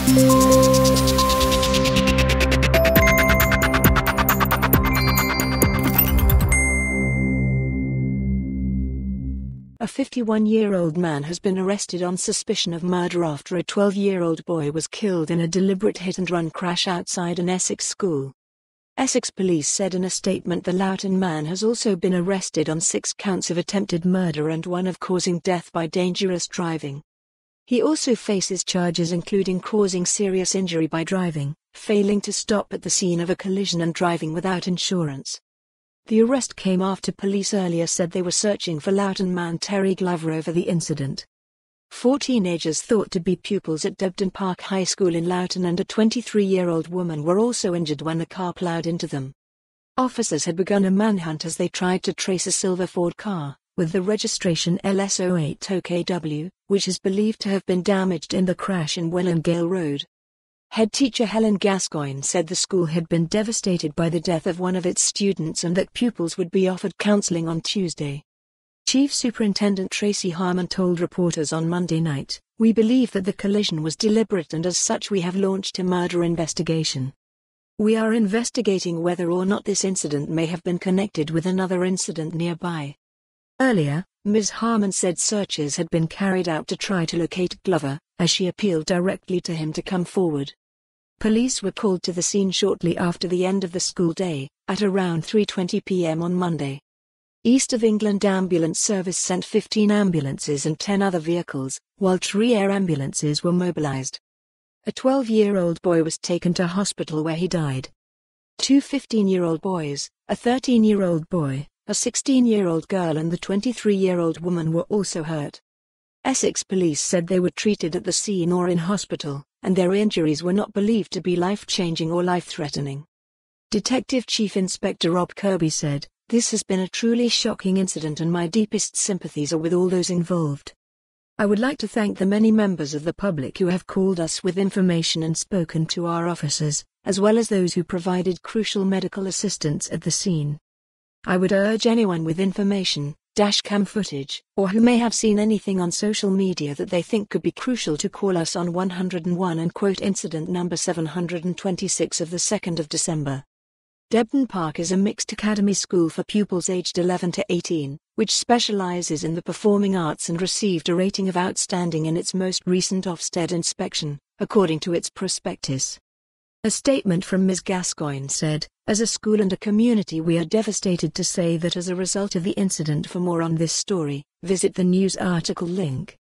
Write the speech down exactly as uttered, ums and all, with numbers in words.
A fifty-one-year-old man has been arrested on suspicion of murder after a twelve-year-old boy was killed in a deliberate hit-and-run crash outside an Essex school. Essex Police said in a statement the Loughton man has also been arrested on six counts of attempted murder and one of causing death by dangerous driving. He also faces charges including causing serious injury by driving, failing to stop at the scene of a collision and driving without insurance. The arrest came after police earlier said they were searching for Loughton man Terry Glover over the incident. Four teenagers thought to be pupils at Debden Park High School in Loughton and a twenty-three-year-old woman were also injured when the car ploughed into them. Officers had begun a manhunt as they tried to trace a silver Ford car, with the registration L S oh eight O K W, which is believed to have been damaged in the crash in Willingale Road. Head teacher Helen Gascoigne said the school had been devastated by the death of one of its students and that pupils would be offered counselling on Tuesday. Chief Superintendent Tracy Harmon told reporters on Monday night, "We believe that the collision was deliberate and as such we have launched a murder investigation. We are investigating whether or not this incident may have been connected with another incident nearby." Earlier, Miz Harmon said searches had been carried out to try to locate Glover, as she appealed directly to him to come forward. Police were called to the scene shortly after the end of the school day, at around three twenty p m on Monday. East of England Ambulance Service sent fifteen ambulances and ten other vehicles, while three air ambulances were mobilised. A twelve-year-old boy was taken to hospital where he died. Two fifteen-year-old boys, a thirteen-year-old boy, a sixteen-year-old girl and the twenty-three-year-old woman were also hurt. Essex Police said they were treated at the scene or in hospital, and their injuries were not believed to be life-changing or life-threatening. Detective Chief Inspector Rob Kirby said, "This has been a truly shocking incident and my deepest sympathies are with all those involved. I would like to thank the many members of the public who have called us with information and spoken to our officers, as well as those who provided crucial medical assistance at the scene. I would urge anyone with information, dashcam footage, or who may have seen anything on social media that they think could be crucial to call us on one oh one and quote incident number seven hundred twenty-six of the second of December. Debden Park is a mixed academy school for pupils aged eleven to eighteen, which specializes in the performing arts and received a rating of outstanding in its most recent Ofsted inspection, according to its prospectus. A statement from Miz Gascoigne said, "As a school and a community we are devastated to say that as a result of the incident. For more on this story, visit the news article link."